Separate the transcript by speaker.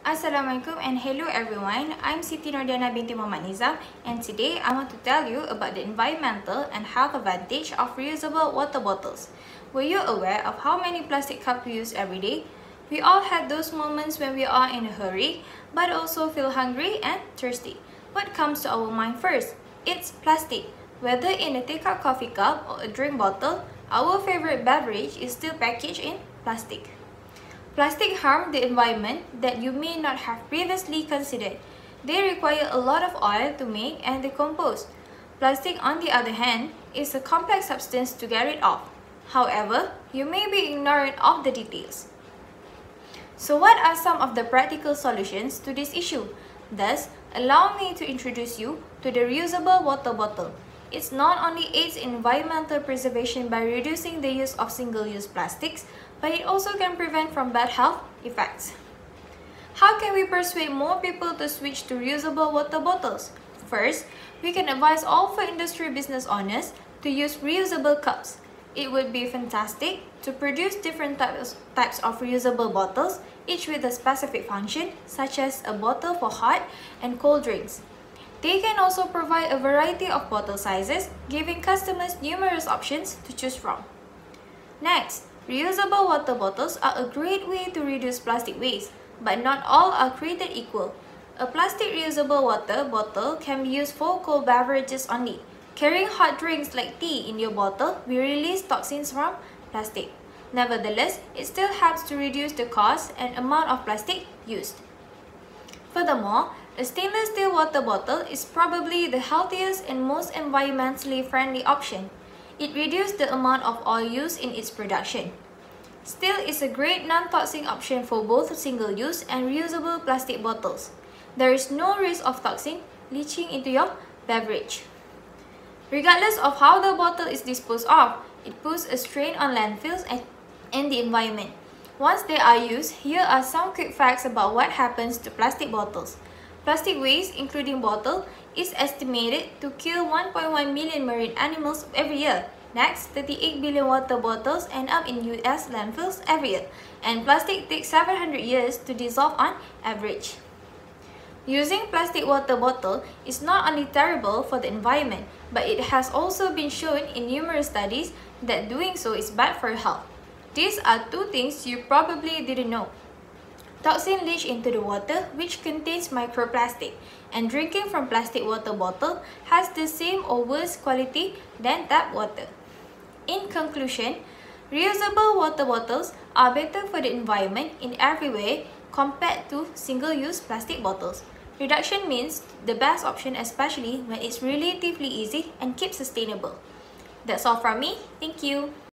Speaker 1: Assalamualaikum and hello everyone. I'm Siti Nordiana binti Muhammad Nizam, and today I want to tell you about the environmental and health advantage of reusable water bottles. Were you aware of how many plastic cups we use every day? We all had those moments when we are in a hurry but also feel hungry and thirsty. What comes to our mind first? It's plastic. Whether in a take-out coffee cup or a drink bottle, our favorite beverage is still packaged in plastic. Plastic harm the environment that you may not have previously considered. They require a lot of oil to make and decompose. Plastic, on the other hand, is a complex substance to get rid of. However, you may be ignorant of the details. So what are some of the practical solutions to this issue? Thus, allow me to introduce you to the reusable water bottle. It not only aids in environmental preservation by reducing the use of single-use plastics, but it also can prevent from bad health effects. How can we persuade more people to switch to reusable water bottles? First, we can advise all food industry business owners to use reusable cups. It would be fantastic to produce different types of reusable bottles, each with a specific function, such as a bottle for hot and cold drinks. They can also provide a variety of bottle sizes, giving customers numerous options to choose from. Next, reusable water bottles are a great way to reduce plastic waste, but not all are created equal. A plastic reusable water bottle can be used for cold beverages only. Carrying hot drinks like tea in your bottle will release toxins from plastic. Nevertheless, it still helps to reduce the cost and amount of plastic used. Furthermore, a stainless steel water bottle is probably the healthiest and most environmentally friendly option. It reduces the amount of oil used in its production. Steel is a great non-toxic option for both single-use and reusable plastic bottles. There is no risk of toxin leaching into your beverage. Regardless of how the bottle is disposed of, it puts a strain on landfills and the environment. Once they are used, here are some quick facts about what happens to plastic bottles. Plastic waste, including bottles, is estimated to kill 1.1 million marine animals every year. Next, 38 billion water bottles end up in US landfills every year, and plastic takes 700 years to dissolve on average. Using plastic water bottle is not only terrible for the environment, but it has also been shown in numerous studies that doing so is bad for health. These are two things you probably didn't know. Toxin leach into the water, which contains microplastic, and drinking from plastic water bottle has the same or worse quality than tap water. In conclusion, reusable water bottles are better for the environment in every way compared to single-use plastic bottles. Reduction means the best option, especially when it's relatively easy and keeps sustainable. That's all from me. Thank you.